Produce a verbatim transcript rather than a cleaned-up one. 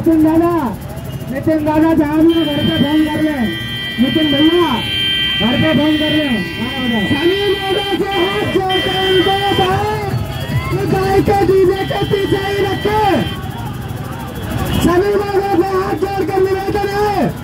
नितिन दादा नितिन दादा जहाँ भी घर पे फोन कर ले, नितिन भैया घर पे फोन कर ले। सभी लोगों से हाथ जोड़कर उनको बताओ कि गाय के डीजे के पीछे ही रखे। सभी लोगों से हाथ जोड़कर निवेदन है